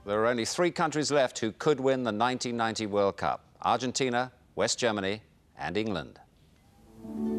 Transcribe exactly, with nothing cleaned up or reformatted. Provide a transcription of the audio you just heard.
There are only three countries left who could win the nineteen ninety World Cup: Argentina, West Germany and England.